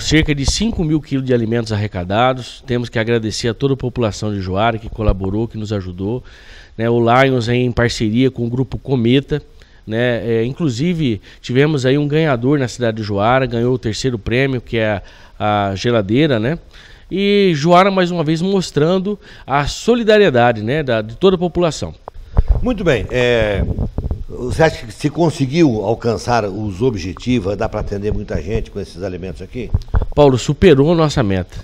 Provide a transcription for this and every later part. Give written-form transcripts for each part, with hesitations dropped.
cerca de 5 mil quilos de alimentos arrecadados. Temos que agradecer a toda a população de Juara que colaborou, que nos ajudou, né? O Lions em parceria com o Grupo Cometa, né? Inclusive tivemos aí um ganhador na cidade de Juara, ganhou o 3º prêmio, que é a geladeira, né? E Juara mais uma vez mostrando a solidariedade, né, de toda a população. Muito bem, você acha que se conseguiu alcançar os objetivos, dá para atender muita gente com esses alimentos aqui? Paulo, superou a nossa meta.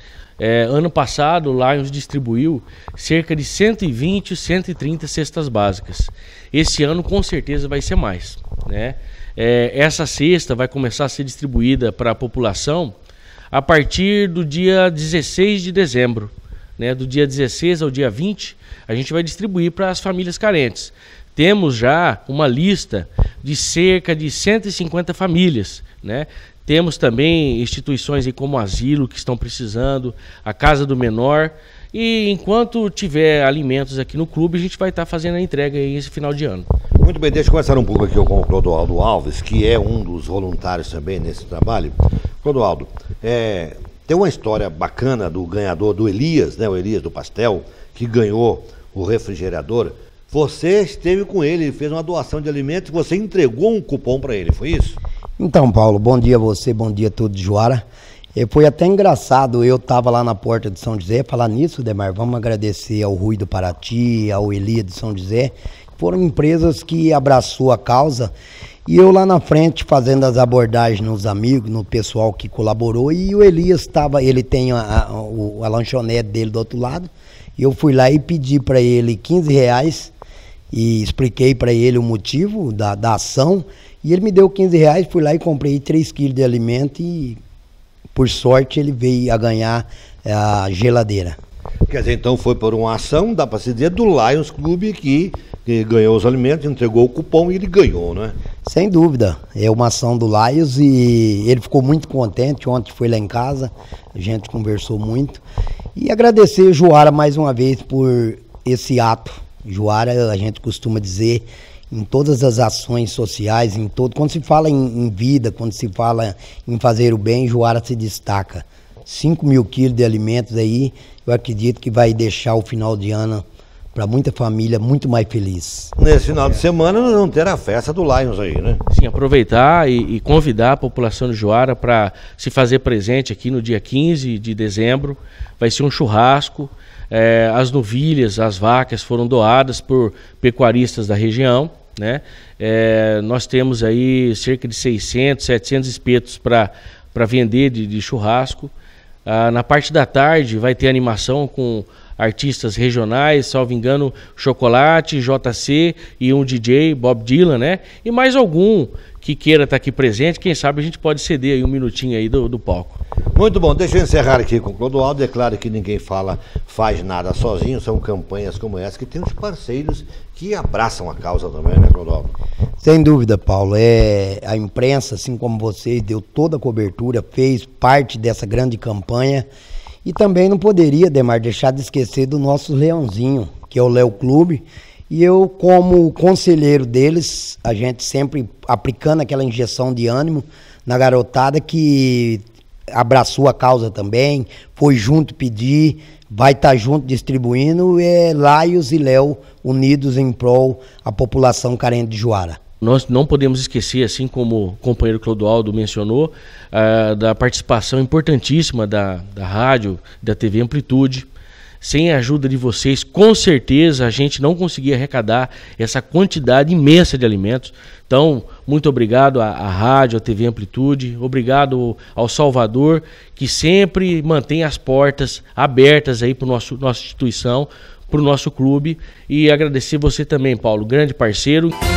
Ano passado o Lions distribuiu cerca de 120, 130 cestas básicas. Esse ano com certeza vai ser mais, né? Essa cesta vai começar a ser distribuída para a população a partir do dia 16 de dezembro. Né? Do dia 16 ao dia 20, a gente vai distribuir para as famílias carentes. Temos já uma lista de cerca de 150 famílias, né? Temos também instituições aí como o asilo que estão precisando, a Casa do Menor. E enquanto tiver alimentos aqui no clube, a gente vai estar fazendo a entrega aí esse final de ano. Muito bem, deixa eu conversar um pouco aqui com o Clodoaldo Alves, que é um dos voluntários também nesse trabalho. Clodoaldo, tem uma história bacana do ganhador, do Elias, né? O Elias do Pastel, que ganhou o refrigerador. Você esteve com ele, fez uma doação de alimentos e você entregou um cupom para ele, foi isso? Então, Paulo, bom dia a você, bom dia a todos de Juara. Foi até engraçado, eu estava lá na porta de São José, falar nisso, Demar, vamos agradecer ao Rui do Paraty, ao Elias de São José, foram empresas que abraçou a causa, e eu lá na frente fazendo as abordagens nos amigos, no pessoal que colaborou, e o Elias estava, ele tem a lanchonete dele do outro lado, e eu fui lá e pedi para ele R$15, e expliquei para ele o motivo da ação, e ele me deu R$15, fui lá e comprei 3 quilos de alimento e, por sorte, ele veio a ganhar a geladeira. Quer dizer, então foi por uma ação, dá para se dizer, do Lions Clube que ganhou os alimentos, entregou o cupom e ele ganhou, não é? Sem dúvida, é uma ação do Lions e ele ficou muito contente, ontem foi lá em casa, a gente conversou muito. E agradecer Juara mais uma vez por esse ato. Juara, a gente costuma dizer, em todas as ações sociais, quando se fala em vida, quando se fala em fazer o bem, Juara se destaca. 5 mil quilos de alimentos aí, eu acredito que vai deixar o final de ano para muita família muito mais feliz. Nesse final de semana nós vamos ter a festa do Lions aí, né? Sim, aproveitar e convidar a população de Juara para se fazer presente aqui no dia 15 de dezembro. Vai ser um churrasco. As novilhas, as vacas foram doadas por pecuaristas da região, né? Nós temos aí cerca de 600, 700 espetos para vender de churrasco. Na parte da tarde vai ter animação com artistas regionais, salvo engano, Chocolate, JC e um DJ, Bob Dylan, né? E mais algum que queira estar aqui presente, quem sabe a gente pode ceder aí um minutinho aí do palco. Muito bom, deixa eu encerrar aqui com o Clodoaldo. É claro que ninguém faz nada sozinho, são campanhas como essa que tem os parceiros que abraçam a causa também, né, Clodoaldo? Sem dúvida, Paulo. A imprensa, assim como vocês, deu toda a cobertura, fez parte dessa grande campanha. E também não poderia, Demar, deixar de esquecer do nosso leãozinho, que é o Léo Clube. E eu, como conselheiro deles, a gente sempre aplicando aquela injeção de ânimo na garotada que abraçou a causa também, foi junto pedir, vai estar junto distribuindo, Lions e Léo unidos em prol a população carente de Juara. Nós não podemos esquecer, assim como o companheiro Clodoaldo mencionou, da participação importantíssima da rádio, da TV Amplitude. Sem a ajuda de vocês, com certeza a gente não conseguia arrecadar essa quantidade imensa de alimentos. Então, muito obrigado à rádio, à TV Amplitude, obrigado ao Salvador, que sempre mantém as portas abertas aí para nossa instituição, para o nosso clube. E agradecer você também, Paulo, grande parceiro.